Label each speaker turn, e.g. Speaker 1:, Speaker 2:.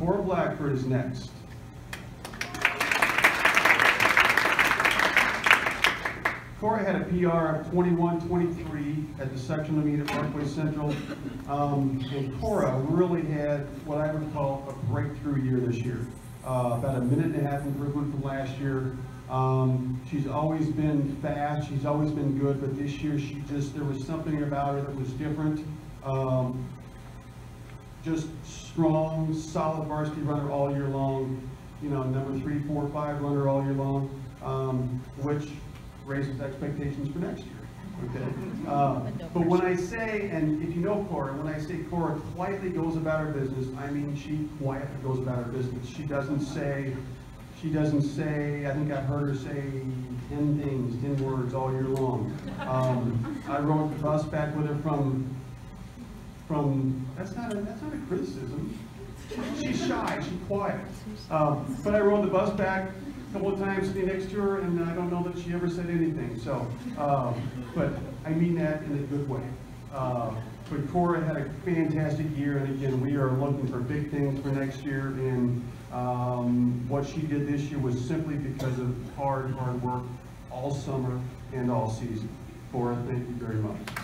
Speaker 1: Cora Blackford is next. Cora had a PR of 21-23 at the sectional meet at Banquet Central. And Cora really had what I would call a breakthrough year this year. About a minute and a half improvement from last year. She's always been fast, she's always been good, but this year there was something about her that was different. Just strong, solid varsity runner all year long. You know, number 3, 4, 5 runner all year long, which raises expectations for next year. Okay. But when I say, and if you know Cora, when I say Cora quietly goes about her business, I mean she quietly goes about her business. She doesn't say, I think I've heard her say 10 things, 10 words all year long. I rode the bus back with her from that's not a criticism. She's shy, she's quiet. But I rode the bus back a couple of times sitting next to her, and I don't know that she ever said anything. So, but I mean that in a good way. But Cora had a fantastic year, and again, we are looking for big things for next year. And what she did this year was simply because of hard work all summer and all season. Cora, thank you very much.